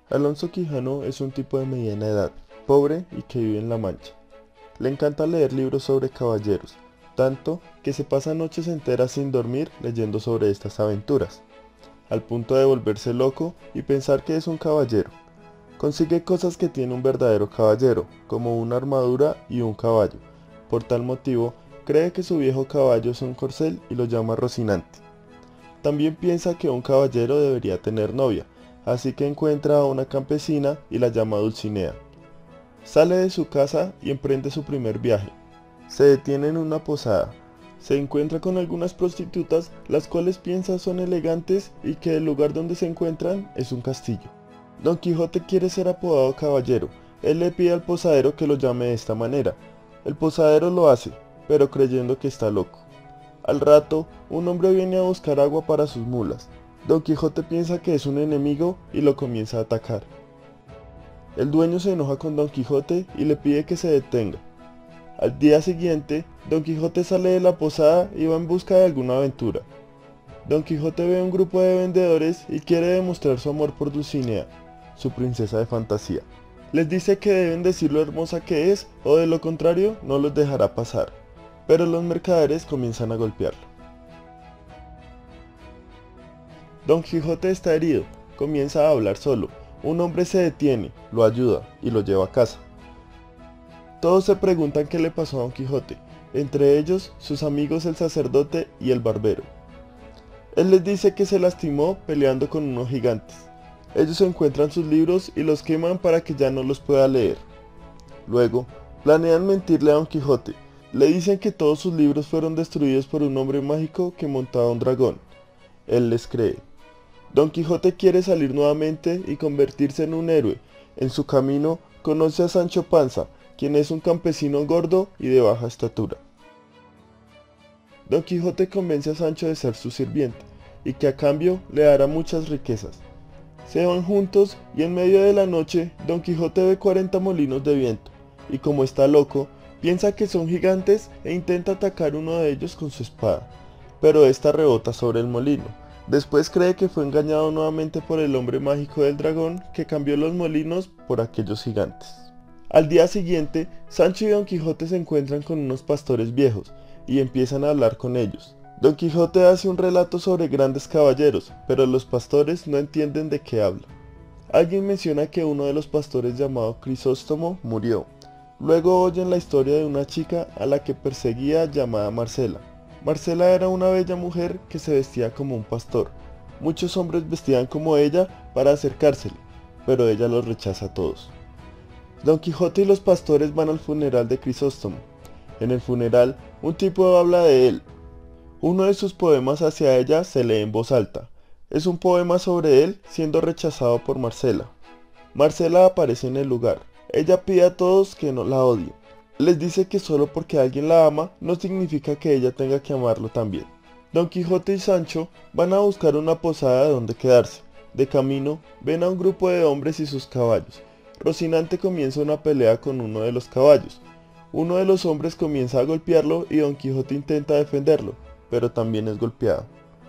Alonso Quijano es un tipo de mediana edad, pobre y que vive en La Mancha. Le encanta leer libros sobre caballeros, tanto que se pasa noches enteras sin dormir leyendo sobre estas aventuras, al punto de volverse loco y pensar que es un caballero. Consigue cosas que tiene un verdadero caballero, como una armadura y un caballo. Por tal motivo, cree que su viejo caballo es un corcel y lo llama Rocinante. También piensa que un caballero debería tener novia, así que encuentra a una campesina y la llama Dulcinea. Sale de su casa y emprende su primer viaje. Se detiene en una posada. Se encuentra con algunas prostitutas, las cuales piensa son elegantes y que el lugar donde se encuentran es un castillo. Don Quijote quiere ser apodado caballero. Él le pide al posadero que lo llame de esta manera. El posadero lo hace, pero creyendo que está loco. Al rato, un hombre viene a buscar agua para sus mulas. Don Quijote piensa que es un enemigo y lo comienza a atacar. El dueño se enoja con Don Quijote y le pide que se detenga. Al día siguiente, Don Quijote sale de la posada y va en busca de alguna aventura. Don Quijote ve a un grupo de vendedores y quiere demostrar su amor por Dulcinea, su princesa de fantasía. Les dice que deben decir lo hermosa que es o de lo contrario no los dejará pasar, pero los mercaderes comienzan a golpearlo. Don Quijote está herido, comienza a hablar solo. Un hombre se detiene, lo ayuda y lo lleva a casa. Todos se preguntan qué le pasó a Don Quijote, entre ellos sus amigos el sacerdote y el barbero. Él les dice que se lastimó peleando con unos gigantes. Ellos encuentran sus libros y los queman para que ya no los pueda leer. Luego, planean mentirle a Don Quijote. Le dicen que todos sus libros fueron destruidos por un hombre mágico que montaba un dragón. Él les cree. Don Quijote quiere salir nuevamente y convertirse en un héroe. En su camino conoce a Sancho Panza, quien es un campesino gordo y de baja estatura. Don Quijote convence a Sancho de ser su sirviente y que a cambio le dará muchas riquezas. Se van juntos y en medio de la noche Don Quijote ve 40 molinos de viento y como está loco, piensa que son gigantes e intenta atacar uno de ellos con su espada, pero esta rebota sobre el molino. Después cree que fue engañado nuevamente por el hombre mágico del dragón que cambió los molinos por aquellos gigantes. Al día siguiente, Sancho y Don Quijote se encuentran con unos pastores viejos y empiezan a hablar con ellos. Don Quijote hace un relato sobre grandes caballeros, pero los pastores no entienden de qué habla. Alguien menciona que uno de los pastores llamado Crisóstomo murió. Luego oyen la historia de una chica a la que perseguía llamada Marcela. Marcela era una bella mujer que se vestía como un pastor. Muchos hombres vestían como ella para acercársele, pero ella los rechaza a todos. Don Quijote y los pastores van al funeral de Crisóstomo. En el funeral, un tipo habla de él. Uno de sus poemas hacia ella se lee en voz alta. Es un poema sobre él siendo rechazado por Marcela. Marcela aparece en el lugar. Ella pide a todos que no la odien. Les dice que solo porque alguien la ama no significa que ella tenga que amarlo también. Don Quijote y Sancho van a buscar una posada donde quedarse. De camino, ven a un grupo de hombres y sus caballos. Rocinante comienza una pelea con uno de los caballos. Uno de los hombres comienza a golpearlo y Don Quijote intenta defenderlo, pero también es golpeado.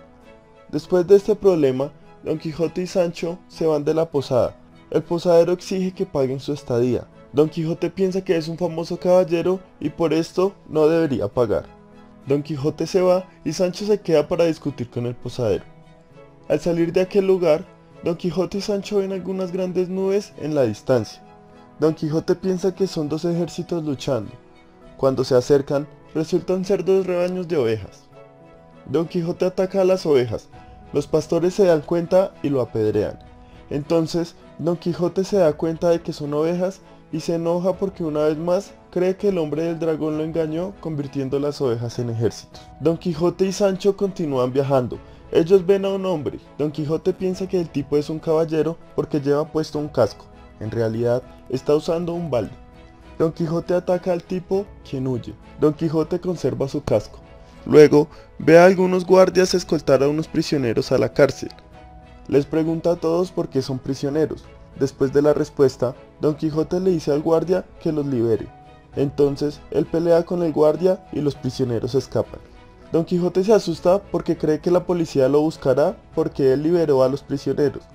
Después de este problema, Don Quijote y Sancho se van de la posada. El posadero exige que paguen su estadía. Don Quijote piensa que es un famoso caballero y por esto no debería pagar. Don Quijote se va y Sancho se queda para discutir con el posadero. Al salir de aquel lugar, Don Quijote y Sancho ven algunas grandes nubes en la distancia. Don Quijote piensa que son dos ejércitos luchando. Cuando se acercan, resultan ser dos rebaños de ovejas. Don Quijote ataca a las ovejas. Los pastores se dan cuenta y lo apedrean. Entonces, Don Quijote se da cuenta de que son ovejas y se enoja porque una vez más cree que el hombre del dragón lo engañó convirtiendo las ovejas en ejércitos. Don Quijote y Sancho continúan viajando. Ellos ven a un hombre. Don Quijote piensa que el tipo es un caballero porque lleva puesto un casco. En realidad, está usando un balde. Don Quijote ataca al tipo, quien huye. Don Quijote conserva su casco. Luego, ve a algunos guardias escoltar a unos prisioneros a la cárcel. Les pregunta a todos por qué son prisioneros. Después de la respuesta, Don Quijote le dice al guardia que los libere. Entonces, él pelea con el guardia y los prisioneros escapan. Don Quijote se asusta porque cree que la policía lo buscará porque él liberó a los prisioneros.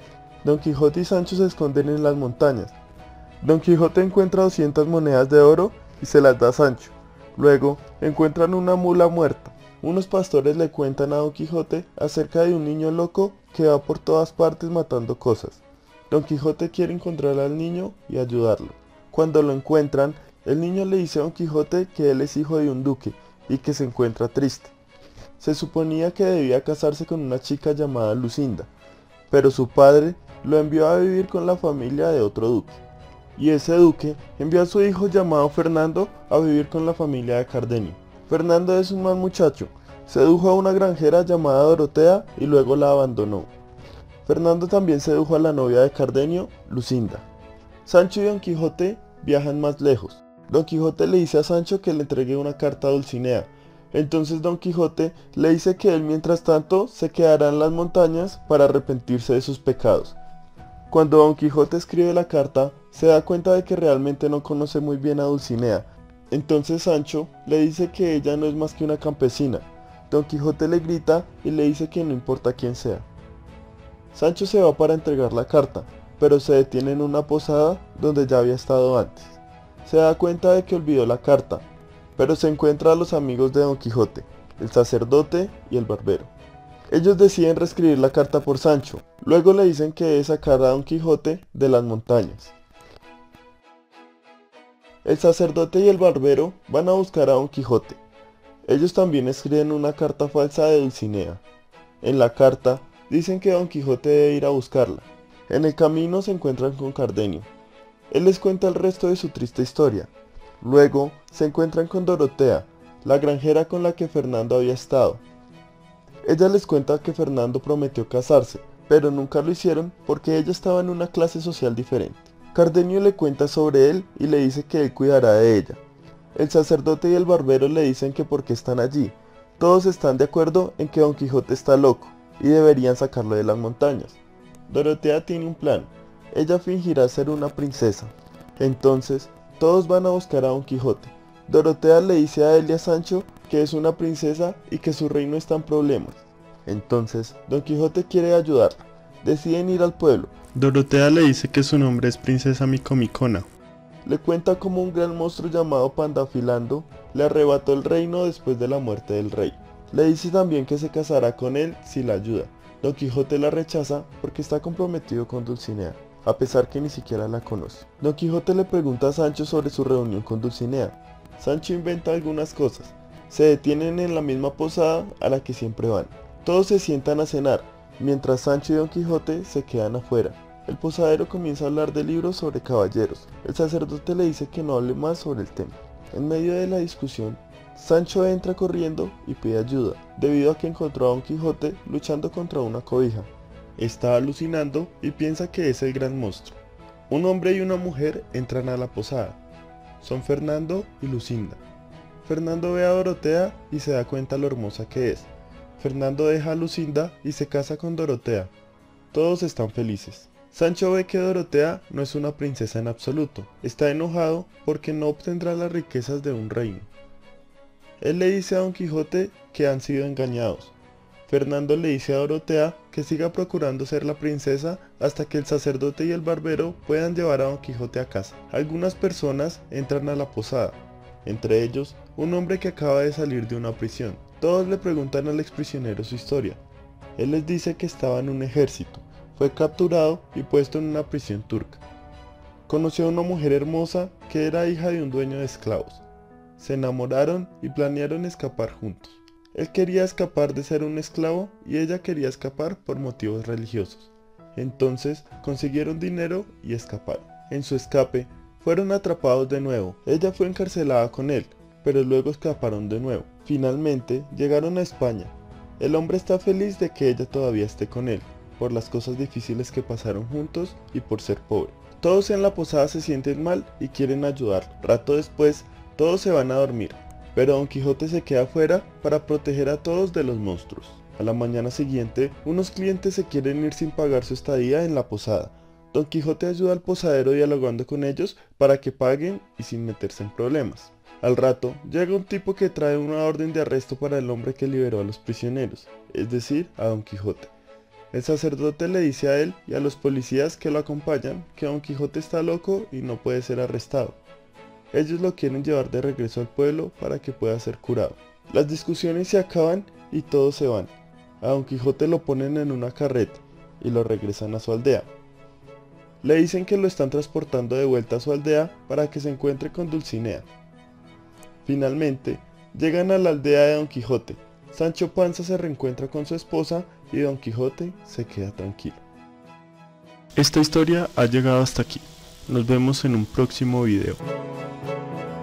Don Quijote y Sancho se esconden en las montañas. Don Quijote encuentra 200 monedas de oro y se las da a Sancho. Luego encuentran una mula muerta. Unos pastores le cuentan a Don Quijote acerca de un niño loco que va por todas partes matando cosas. Don Quijote quiere encontrar al niño y ayudarlo. Cuando lo encuentran, el niño le dice a Don Quijote que él es hijo de un duque y que se encuentra triste. Se suponía que debía casarse con una chica llamada Lucinda, pero su padre lo envió a vivir con la familia de otro duque. Y ese duque envió a su hijo llamado Fernando a vivir con la familia de Cardenio. Fernando es un mal muchacho, sedujo a una granjera llamada Dorotea y luego la abandonó. Fernando también sedujo a la novia de Cardenio, Lucinda. Sancho y Don Quijote viajan más lejos. Don Quijote le dice a Sancho que le entregue una carta a Dulcinea. Entonces Don Quijote le dice que él mientras tanto se quedará en las montañas para arrepentirse de sus pecados. Cuando Don Quijote escribe la carta, se da cuenta de que realmente no conoce muy bien a Dulcinea. Entonces Sancho le dice que ella no es más que una campesina. Don Quijote le grita y le dice que no importa quién sea. Sancho se va para entregar la carta, pero se detiene en una posada donde ya había estado antes. Se da cuenta de que olvidó la carta, pero se encuentra a los amigos de Don Quijote, el sacerdote y el barbero. Ellos deciden reescribir la carta por Sancho, luego le dicen que debe sacar a Don Quijote de las montañas. El sacerdote y el barbero van a buscar a Don Quijote. Ellos también escriben una carta falsa de Dulcinea. En la carta dicen que Don Quijote debe ir a buscarla. En el camino se encuentran con Cardenio. Él les cuenta el resto de su triste historia. Luego se encuentran con Dorotea, la granjera con la que Fernando había estado. Ella les cuenta que Fernando prometió casarse, pero nunca lo hicieron porque ella estaba en una clase social diferente. Cardenio le cuenta sobre él y le dice que él cuidará de ella. El sacerdote y el barbero le dicen que por qué están allí. Todos están de acuerdo en que Don Quijote está loco y deberían sacarlo de las montañas. Dorotea tiene un plan. Ella fingirá ser una princesa. Entonces, todos van a buscar a Don Quijote. Dorotea le dice a él y a Sancho que es una princesa y que su reino está en problemas. Entonces, Don Quijote quiere ayudarla. Deciden ir al pueblo. Dorotea le dice que su nombre es Princesa Micomicona. Le cuenta cómo un gran monstruo llamado Pandafilando le arrebató el reino después de la muerte del rey. Le dice también que se casará con él si la ayuda. Don Quijote la rechaza porque está comprometido con Dulcinea, a pesar que ni siquiera la conoce. Don Quijote le pregunta a Sancho sobre su reunión con Dulcinea. Sancho inventa algunas cosas. Se detienen en la misma posada a la que siempre van. Todos se sientan a cenar, mientras Sancho y Don Quijote se quedan afuera. El posadero comienza a hablar de libros sobre caballeros. El sacerdote le dice que no hable más sobre el tema. En medio de la discusión, Sancho entra corriendo y pide ayuda, debido a que encontró a Don Quijote luchando contra una cobija. Está alucinando y piensa que es el gran monstruo. Un hombre y una mujer entran a la posada. Son Fernando y Lucinda. Fernando ve a Dorotea y se da cuenta lo hermosa que es. Fernando deja a Lucinda y se casa con Dorotea. Todos están felices. Sancho ve que Dorotea no es una princesa en absoluto. Está enojado porque no obtendrá las riquezas de un reino. Él le dice a Don Quijote que han sido engañados. Fernando le dice a Dorotea que siga procurando ser la princesa hasta que el sacerdote y el barbero puedan llevar a Don Quijote a casa. Algunas personas entran a la posada, entre ellos un hombre que acaba de salir de una prisión. Todos le preguntan al exprisionero su historia. Él les dice que estaba en un ejército, fue capturado y puesto en una prisión turca. Conoció a una mujer hermosa que era hija de un dueño de esclavos. Se enamoraron y planearon escapar juntos. Él quería escapar de ser un esclavo y ella quería escapar por motivos religiosos. Entonces consiguieron dinero y escaparon. En su escape fueron atrapados de nuevo. Ella fue encarcelada con él, pero luego escaparon de nuevo. Finalmente llegaron a España. El hombre está feliz de que ella todavía esté con él, por las cosas difíciles que pasaron juntos y por ser pobre. Todos en la posada se sienten mal y quieren ayudarlo. Rato después, todos se van a dormir, pero Don Quijote se queda afuera para proteger a todos de los monstruos. A la mañana siguiente, unos clientes se quieren ir sin pagar su estadía en la posada. Don Quijote ayuda al posadero dialogando con ellos para que paguen y sin meterse en problemas. Al rato, llega un tipo que trae una orden de arresto para el hombre que liberó a los prisioneros, es decir, a Don Quijote. El sacerdote le dice a él y a los policías que lo acompañan que Don Quijote está loco y no puede ser arrestado. Ellos lo quieren llevar de regreso al pueblo para que pueda ser curado. Las discusiones se acaban y todos se van. A Don Quijote lo ponen en una carreta y lo regresan a su aldea. Le dicen que lo están transportando de vuelta a su aldea para que se encuentre con Dulcinea. Finalmente, llegan a la aldea de Don Quijote. Sancho Panza se reencuentra con su esposa y Don Quijote se queda tranquilo. Esta historia ha llegado hasta aquí. Nos vemos en un próximo video.